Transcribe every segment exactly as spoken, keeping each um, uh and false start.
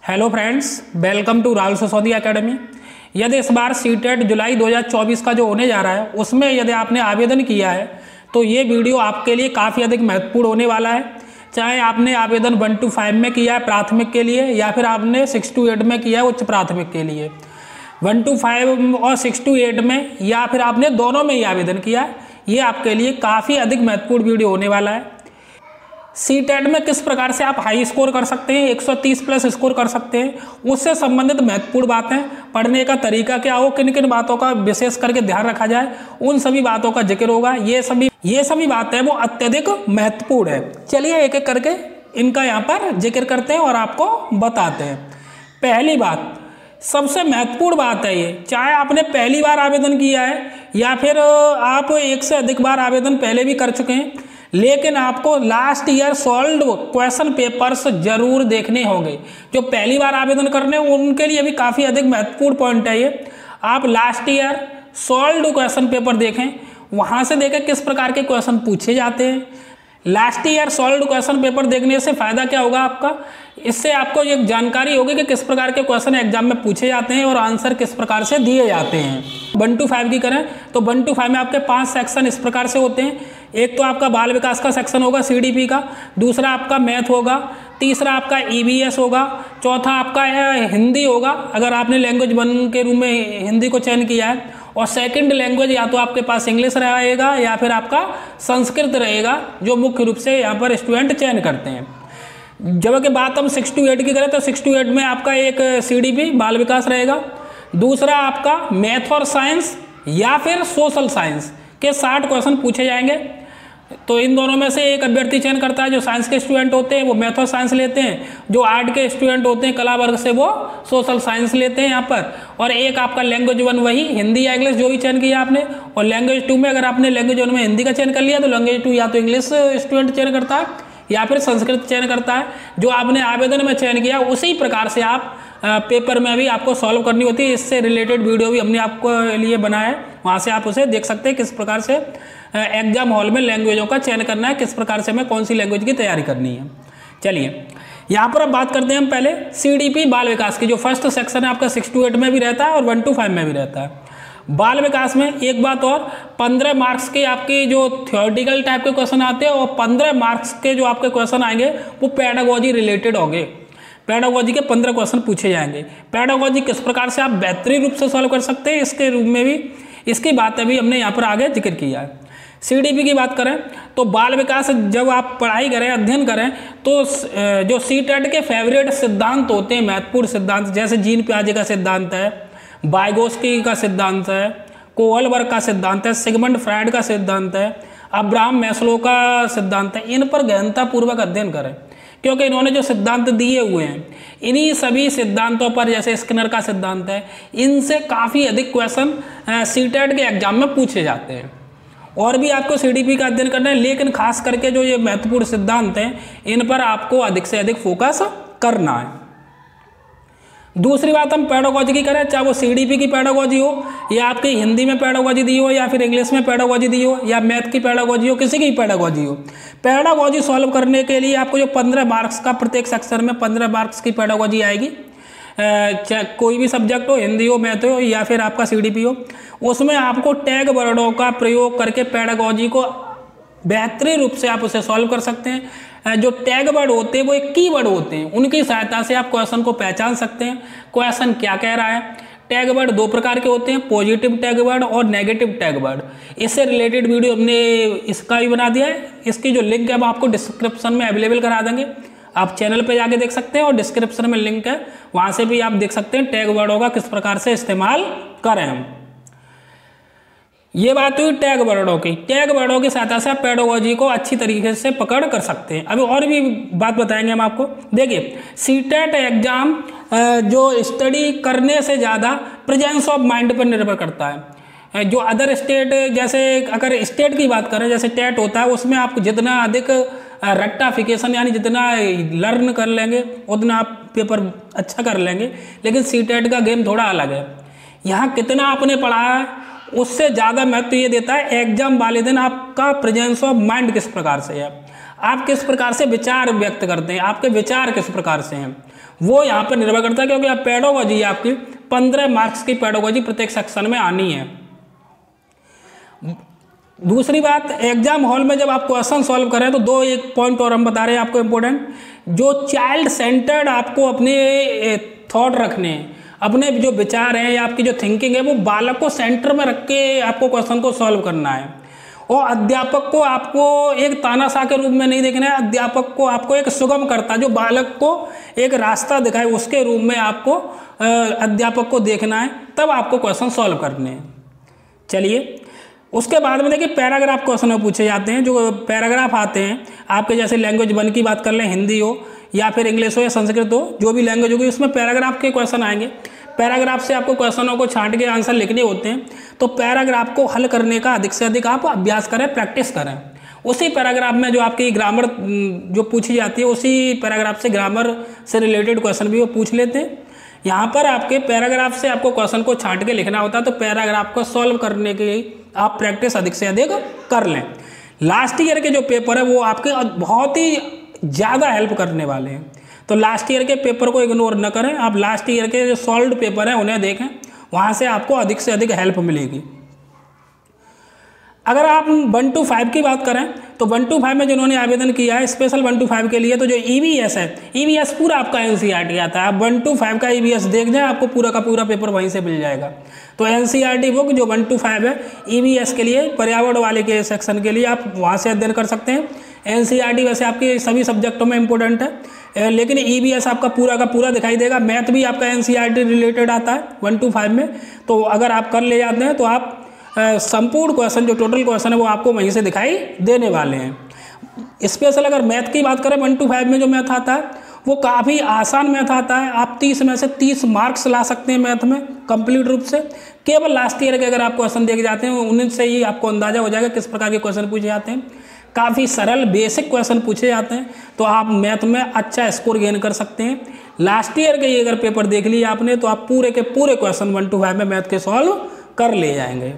Hello friends, welcome to Rahul Sisodiya academy. यदि इस बार CTET जुलाई दो हज़ार चौबीस का जो होने जा रहा है उसमें यदि आपने आवेदन किया है तो ये वीडियो आपके लिए काफ़ी अधिक महत्वपूर्ण होने वाला है। चाहे आपने आवेदन वन टू फाइव में किया है प्राथमिक के लिए, या फिर आपने सिक्स टू एट में किया है उच्च प्राथमिक के लिए। वन टू फाइव और सिक्स टू एट में, या फिर आपने दोनों में ही आवेदन किया है, ये आपके लिए काफ़ी अधिक महत्वपूर्ण वीडियो होने वाला है। सीटेट में किस प्रकार से आप हाई स्कोर कर सकते हैं, एक सौ तीस प्लस स्कोर कर सकते हैं, उससे संबंधित महत्वपूर्ण बातें, पढ़ने का तरीका क्या हो, किन किन बातों का विशेष करके ध्यान रखा जाए, उन सभी बातों का जिक्र होगा। ये सभी ये सभी बातें वो अत्यधिक महत्वपूर्ण है। चलिए एक एक करके इनका यहाँ पर जिक्र करते हैं और आपको बताते हैं। पहली बात, सबसे महत्वपूर्ण बात है ये, चाहे आपने पहली बार आवेदन किया है या फिर आप एक से अधिक बार आवेदन पहले भी कर चुके हैं, लेकिन आपको last year solved question papers जरूर देखने होंगे। जो पहली बार आवेदन करने उनके लिए भी काफ़ी अधिक महत्वपूर्ण पॉइंट है ये। आप last year solved question paper देखें, वहाँ से देखें किस प्रकार के क्वेश्चन पूछे जाते हैं। Last year solved question paper देखने से फ़ायदा क्या होगा आपका, इससे आपको एक जानकारी होगी कि किस प्रकार के क्वेश्चन एग्जाम में पूछे जाते हैं और आंसर किस प्रकार से दिए जाते हैं। वन टू फाइव की करें तो वन टू फाइव में आपके पांच सेक्शन इस प्रकार से होते हैं। एक तो आपका बाल विकास का सेक्शन होगा सीडीपी का, दूसरा आपका मैथ होगा, तीसरा आपका ईवीएस होगा, चौथा आपका हिंदी होगा अगर आपने लैंग्वेज वन के रूप में हिंदी को चयन किया है, और सेकंड लैंग्वेज या तो आपके पास इंग्लिश रहेगा या फिर आपका संस्कृत रहेगा, जो मुख्य रूप से यहाँ पर स्टूडेंट चयन करते हैं। जब कि बात हम सिक्स टू एट की करें तो सिक्स टू एट में आपका एक सीडीपी बाल विकास रहेगा, दूसरा आपका मैथ और साइंस या फिर सोशल साइंस के साठ क्वेश्चन पूछे जाएंगे। तो इन दोनों में से एक अभ्यर्थी चयन करता है। जो साइंस के स्टूडेंट होते हैं वो मैथ और साइंस लेते हैं, जो आर्ट के स्टूडेंट होते हैं कला वर्ग से वो सोशल साइंस लेते हैं यहाँ पर, और एक आपका लैंग्वेज वन वही हिंदी या इंग्लिश जो भी चयन किया आपने, और लैंग्वेज टू में अगर आपने लैंग्वेज वन में हिंदी का चयन कर लिया तो लैंग्वेज टू या तो इंग्लिश स्टूडेंट चयन करता है या फिर संस्कृत चयन करता है। जो आपने आवेदन में चयन किया उसी प्रकार से आप पेपर में भी आपको सॉल्व करनी होती है। इससे रिलेटेड वीडियो भी हमने आपको लिए बनाया है, वहाँ से आप उसे देख सकते हैं किस प्रकार से एग्जाम हॉल में लैंग्वेजों का चयन करना है, किस प्रकार से हमें कौन सी लैंग्वेज की तैयारी करनी है। चलिए यहाँ पर अब बात करते हैं हम पहले सीडीपी बाल विकास की। जो फर्स्ट सेक्शन है आपका सिक्स टू एट में भी रहता है और वन टू फाइव में भी रहता है। बाल विकास में एक बात और, पंद्रह मार्क्स के आपके जो थियोरेटिकल टाइप के क्वेश्चन आते हैं और पंद्रह मार्क्स के जो आपके क्वेश्चन आएंगे वो पेडागोजी रिलेटेड होंगे। पेडागोजी के पंद्रह क्वेश्चन पूछे जाएंगे। पेडागोजी किस प्रकार से आप बेहतरीन रूप से सॉल्व कर सकते हैं इसके रूप में भी, इसकी बातें भी हमने यहाँ पर आगे जिक्र किया है। सीडीपी की बात करें तो बाल विकास जब आप पढ़ाई करें, अध्ययन करें, तो जो सीटेट के फेवरेट सिद्धांत होते हैं, महत्वपूर्ण सिद्धांत, जैसे जीन पियाजे का सिद्धांत है, वाइगोस्की का सिद्धांत है, कोहलबर्ग का सिद्धांत है, सिगमंड फ्रायड का सिद्धांत है, अब्राहम मैस्लो का सिद्धांत है, इन पर गहनतापूर्वक अध्ययन करें, क्योंकि इन्होंने जो सिद्धांत दिए हुए हैं इन्हीं सभी सिद्धांतों पर, जैसे स्किनर का सिद्धांत है, इनसे काफ़ी अधिक क्वेश्चन सीटेट के एग्जाम में पूछे जाते हैं। और भी आपको सीडीपी का अध्ययन करना है, लेकिन खास करके जो ये महत्वपूर्ण सिद्धांत हैं इन पर आपको अधिक से अधिक फोकस करना है। दूसरी बात हम पेडागोजी की करें, चाहे वो सीडीपी की पेडागोजी हो या आपकी हिंदी में पेडागोजी दी हो या फिर इंग्लिश में पेडागोजी दी हो या मैथ की पेडागोजी हो, किसी की पेडागोजी हो, पेडागोजी सॉल्व करने के लिए आपको जो पंद्रह मार्क्स का प्रत्येक सेक्शन में पंद्रह मार्क्स की पेडागोजी आएगी, चाहे कोई भी सब्जेक्ट हो, हिंदी हो, मैथ हो या फिर आपका सीडीपी हो, उसमें आपको टैग वर्डों का प्रयोग करके पेडागोजी को बेहतरीन रूप से आप उसे सॉल्व कर सकते हैं। जो टैग वर्ड होते हैं वो एक की वर्ड होते हैं, उनकी सहायता से आप क्वेश्चन को पहचान सकते हैं क्वेश्चन क्या कह रहा है। टैग वर्ड दो प्रकार के होते हैं, पॉजिटिव टैग वर्ड और नेगेटिव टैग वर्ड। इससे रिलेटेड वीडियो हमने इसका भी बना दिया है, इसकी जो लिंक है वो आपको डिस्क्रिप्शन में अवेलेबल करा देंगे, आप चैनल पे जाके देख सकते हैं, और डिस्क्रिप्शन में लिंक है, वहाँ से भी आप देख सकते हैं टैग वर्डों का किस प्रकार से इस्तेमाल करें हम। ये बात हुई टैग वर्डों की। टैग वर्डों की सहायता से आप पेडागोजी को अच्छी तरीके से पकड़ कर सकते हैं। अभी और भी बात बताएंगे हम आपको। देखिए, सीटेट एग्जाम जो स्टडी करने से ज़्यादा प्रेजेंस ऑफ माइंड पर निर्भर करता है। जो अदर स्टेट, जैसे अगर स्टेट की बात करें, जैसे टेट होता है, उसमें आप जितना अधिक रट्टाफिकेशन यानी जितना लर्न कर लेंगे उतना आप पेपर अच्छा कर लेंगे, लेकिन सीटेट का गेम थोड़ा अलग है। यहाँ कितना आपने पढ़ा है उससे ज़्यादा महत्व ये देता है एग्जाम वाले दिन आपका प्रेजेंस ऑफ माइंड किस प्रकार से है। आप किस प्रकार से विचार व्यक्त करते हैं, आपके विचार किस प्रकार से हैं, वो यहाँ पर निर्भर करता है। क्योंकि आप पेडागोजी आपकी पंद्रह मार्क्स की पेडागोजी प्रत्येक सेक्शन में आनी है। दूसरी बात, एग्जाम हॉल में जब आप क्वेश्चन सॉल्व करें तो दो एक पॉइंट और हम बता रहे हैं आपको इम्पोर्टेंट, जो चाइल्ड सेंटर्ड आपको अपने थॉट रखने हैं, अपने जो विचार हैं या आपकी जो थिंकिंग है वो बालक को सेंटर में रख के आपको क्वेश्चन को सॉल्व करना है। और अध्यापक को आपको एक तानाशाह के रूप में नहीं देखना है, अध्यापक को आपको एक सुगम करता जो बालक को एक रास्ता दिखाए उसके रूप में आपको अध्यापक को देखना है, तब आपको क्वेश्चन सॉल्व करने हैं। चलिए, उसके बाद में देखिए पैराग्राफ क्वेश्चन में पूछे जाते हैं। जो पैराग्राफ आते हैं आपके, जैसे लैंग्वेज वन की बात कर लें, हिंदी हो या फिर इंग्लिश हो या संस्कृत हो, जो भी लैंग्वेज होगी उसमें पैराग्राफ के क्वेश्चन आएंगे। पैराग्राफ से आपको क्वेश्चनों को छांट के आंसर लिखने होते हैं। तो पैराग्राफ को हल करने का अधिक से अधिक आप अभ्यास करें, प्रैक्टिस करें। उसी पैराग्राफ में जो आपकी ग्रामर जो पूछी जाती है, उसी पैराग्राफ से ग्रामर से रिलेटेड क्वेश्चन भी वो पूछ लेते हैं। यहाँ पर आपके पैराग्राफ से आपको क्वेश्चन को छांट के लिखना होता है, तो पैराग्राफ को सॉल्व करने के लिए आप प्रैक्टिस अधिक से अधिक कर लें। लास्ट ईयर के जो पेपर है वो आपके बहुत ही ज़्यादा हेल्प करने वाले हैं। तो लास्ट ईयर के पेपर को इग्नोर न करें, आप लास्ट ईयर के जो सॉल्व्ड पेपर हैं उन्हें देखें, वहाँ से आपको अधिक से अधिक हेल्प मिलेगी। अगर आप वन टू फाइव की बात करें तो वन टू फाइव में जिन्होंने आवेदन किया है स्पेशल वन टू फाइव के लिए, तो जो ई वी एस है, ई वी एस पूरा आपका N C E R T आता है। आप वन टू फाइव का ई वी एस देख जाए, आपको पूरा का पूरा पेपर वहीं से मिल जाएगा। तो N C E R T book जो वन टू फाइव है ई वी एस के लिए, पर्यावरण वाले के सेक्शन के लिए आप वहाँ से अध्ययन कर सकते हैं। N C E R T वैसे आपके सभी सब्जेक्टों में इंपॉर्टेंट है, लेकिन ई वी एस आपका पूरा का पूरा दिखाई देगा। मैथ भी आपका N C E R T related आता है वन टू फाइव में, तो अगर आप कर ले जाते हैं तो आप संपूर्ण क्वेश्चन जो टोटल क्वेश्चन है वो आपको वहीं से दिखाई देने वाले हैं। स्पेशल अगर मैथ की बात करें, वन टू फाइव में जो मैथ आता है वो काफ़ी आसान मैथ आता है। आप तीस में से तीस मार्क्स ला सकते हैं मैथ में कंप्लीट रूप से। केवल लास्ट ईयर के अगर आप क्वेश्चन देख जाते हैं उन्हीं से ही आपको अंदाजा हो जाएगा किस प्रकार के क्वेश्चन पूछे जाते हैं। काफ़ी सरल बेसिक क्वेश्चन पूछे जाते हैं, तो आप मैथ में अच्छा स्कोर गेन कर सकते हैं। लास्ट ईयर के ये अगर पेपर देख लिए आपने तो आप पूरे के पूरे क्वेश्चन वन टू फाइव में मैथ के सॉल्व कर ले जाएंगे।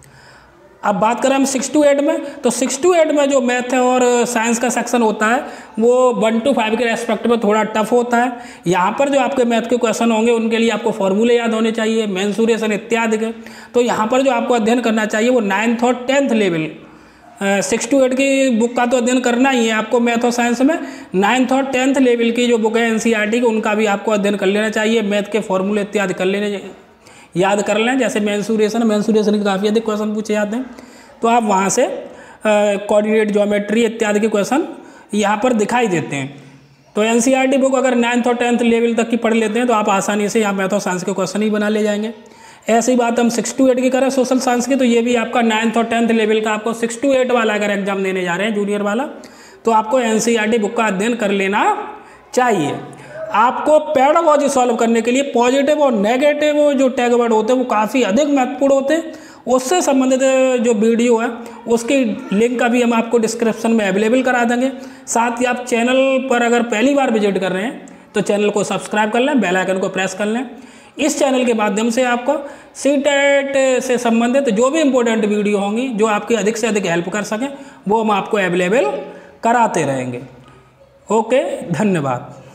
अब बात करें हम सिक्स टू एट में, तो सिक्स टू एट में जो मैथ है और साइंस का सेक्शन होता है वो वन टू फाइव के रेस्पेक्ट में थोड़ा टफ होता है। यहाँ पर जो आपके मैथ के क्वेश्चन होंगे उनके लिए आपको फॉर्मूले याद होने चाहिए, मेंसुरेशन इत्यादि के। तो यहाँ पर जो आपको अध्ययन करना चाहिए वो नाइन्थ और tenth level, six two eight की बुक का तो अध्ययन करना ही है आपको मैथ और साइंस में। नाइन्थ और टेंथ लेवल की जो बुक है N C E R T की, उनका भी आपको अध्ययन कर लेना चाहिए। मैथ के फॉर्मूले इत्यादि कर लेने याद कर लें, जैसे मेंसुरेशन मेंसुरेशन के काफ़ी अधिक क्वेश्चन पूछे जाते हैं, तो आप वहाँ से कोऑर्डिनेट ज्योमेट्री इत्यादि के क्वेश्चन यहाँ पर दिखाई देते हैं। तो N C E R T book अगर नाइन्थ और टेंथ लेवल तक की पढ़ लेते हैं तो आप आसानी से यहाँ मैथ और साइंस के क्वेश्चन ही बना ले जाएंगे। ऐसी बात हम सिक्स टू एट की करें सोशल साइंस की, तो ये भी आपका नाइन्थ और टेंथ लेवल का आपको सिक्स टू एट वाला अगर एग्जाम देने जा रहे हैं जूनियर वाला, तो आपको N C E R T book का अध्ययन कर लेना चाहिए। आपको पेडागोजी सॉल्व करने के लिए पॉजिटिव और नेगेटिव जो टैग वर्ड होते हैं वो काफ़ी अधिक महत्वपूर्ण होते हैं। उससे संबंधित जो वीडियो है उसकी लिंक का भी हम आपको डिस्क्रिप्शन में अवेलेबल करा देंगे। साथ ही आप चैनल पर अगर पहली बार विजिट कर रहे हैं तो चैनल को सब्सक्राइब कर लें, बेल आइकन को प्रेस कर लें। इस चैनल के माध्यम से आपको सी टेट से संबंधित जो भी इम्पोर्टेंट वीडियो होंगी जो आपकी अधिक से अधिक हेल्प कर सकें वो हम आपको अवेलेबल कराते रहेंगे। ओके, धन्यवाद।